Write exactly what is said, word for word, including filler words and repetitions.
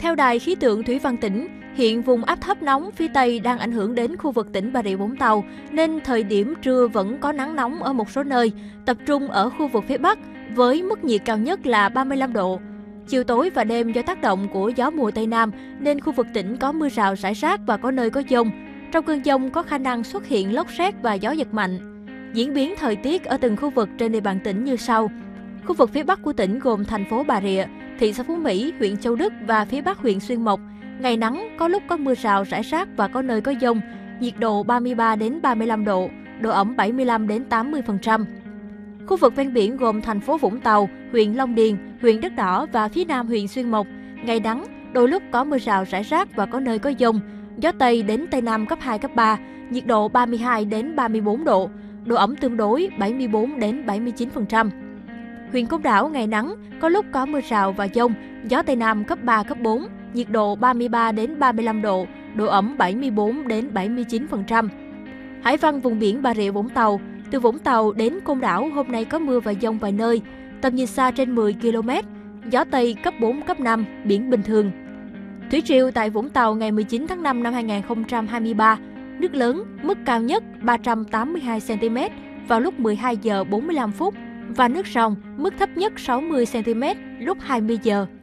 Theo Đài khí tượng thủy văn tỉnh, hiện vùng áp thấp nóng phía Tây đang ảnh hưởng đến khu vực tỉnh Bà Rịa Vũng Tàu, nên thời điểm trưa vẫn có nắng nóng ở một số nơi, tập trung ở khu vực phía Bắc, với mức nhiệt cao nhất là ba mươi lăm độ. Chiều tối và đêm do tác động của gió mùa Tây Nam, nên khu vực tỉnh có mưa rào rải rác và có nơi có dông. Trong cơn dông có khả năng xuất hiện lốc sét và gió giật mạnh. Diễn biến thời tiết ở từng khu vực trên địa bàn tỉnh như sau. Khu vực phía Bắc của tỉnh gồm thành phố Bà Rịa, thị xã Phú Mỹ, huyện Châu Đức và phía Bắc huyện Xuyên Mộc. Ngày nắng, có lúc có mưa rào rải rác và có nơi có dông. Nhiệt độ ba mươi ba đến ba mươi lăm độ, độ ẩm bảy mươi lăm đến tám mươi phần trăm. Khu vực ven biển gồm thành phố Vũng Tàu, huyện Long Điền, huyện Đất Đỏ và phía Nam huyện Xuyên Mộc. Ngày nắng, đôi lúc có mưa rào rải rác và có nơi có dông. Gió Tây đến Tây Nam cấp hai, cấp ba, nhiệt độ ba mươi hai đến ba mươi bốn độ, độ ẩm tương đối bảy mươi bốn đến bảy mươi chín phần trăm. Huyện Côn Đảo ngày nắng, có lúc có mưa rào và dông, gió Tây Nam cấp ba, cấp bốn, nhiệt độ ba mươi ba đến ba mươi lăm độ, độ ẩm bảy mươi bốn đến bảy mươi chín phần trăm. Hải văn vùng biển Bà Rịa Vũng Tàu, từ Vũng Tàu đến Côn Đảo hôm nay có mưa và dông vài nơi, tầm nhìn xa trên mười ki lô mét, gió Tây cấp bốn, cấp năm, biển bình thường. Thủy triều tại Vũng Tàu ngày mười chín tháng năm năm hai nghìn không trăm hai mươi ba, nước lớn, mức cao nhất ba trăm tám mươi hai xăng ti mét vào lúc mười hai giờ bốn mươi lăm phút và nước sông mức thấp nhất sáu mươi xăng ti mét lúc hai mươi giờ.